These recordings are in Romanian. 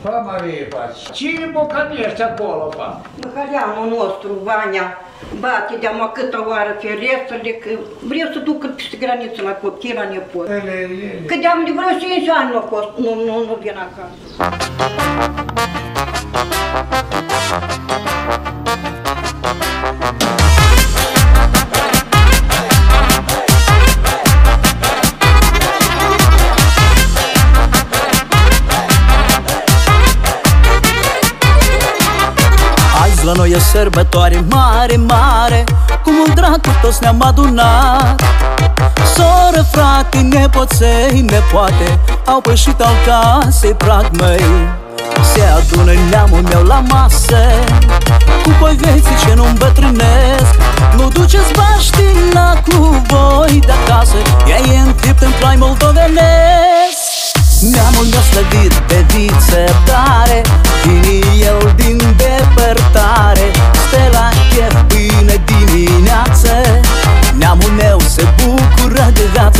Pa, Marie, faci. Cine bocănești acolo, pa? Băcăleanul nostru, Vania, bate de-amă câtă oară ferestrele, că vreau să duc peste graniță la copii, la nepot. Că de-am de vreo 5 ani nu vin acasă. La noi e sărbătoare mare, mare, cu mult dracu toți ne-am adunat. Soră, frate, nepoței, nepoate, au pășit al casei prag, măi. Se adună neamul meu la masă, cu poveții ce nu îmbătrânesc. Nu duceți baștina cu voi de acasă, ea e înfipt în plai moldovenesc. Neamul meu slăvit de viță tare, vine el din depărtare, stă la chef până dimineață. Neamul meu se bucură de viață.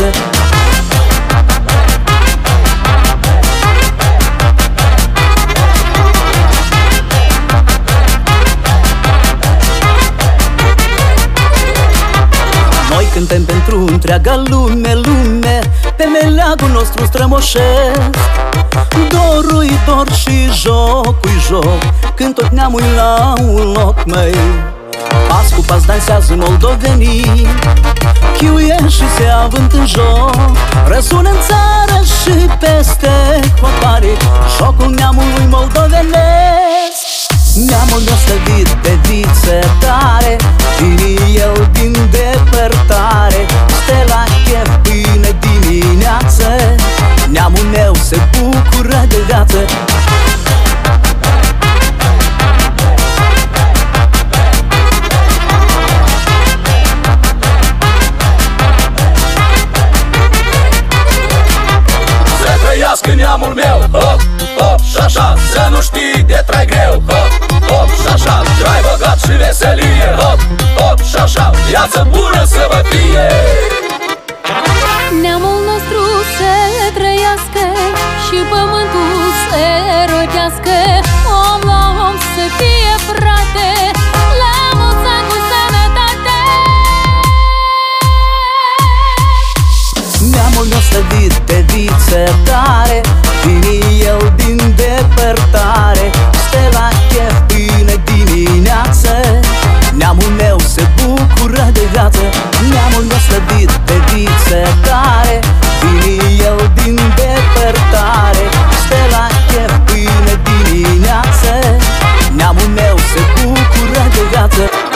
Noi cântăm pentru întreaga lume, lume, pe meleagul nostru strămoșesc. Dorul-i dor și jocul-i joc, când tot neamul la un loc, măi. Pas cu pas dansează moldovenii, chiuie și se avânt în joc. Răsună în țară și peste hotare jocul neamului moldovenesc. Neamul meu slăvit de viță tare, vine el din depărtare, stă la chef până dimineață. Neamul meu se bucură de viață. Să trăiască neamul meu, hop, hop, și așa, să nu știi de trai greu, hop, hop, și așa, trai bogat și veselie, hop, hop, și așa, viață bună să vă fie. Neamul nostru să trăiască și pământul să rodească, om la om să fie frate, la mulți ani cu sănătate. Neamul meu slăvit de viță tare, vine el din depărtare, stă la chef până dimineață. Neamul meu se bucură de viață. Neamul meu slăvit de viță tare, vine el din depărtare, stă la chef până dimineață. Neamul meu se bucură de viață.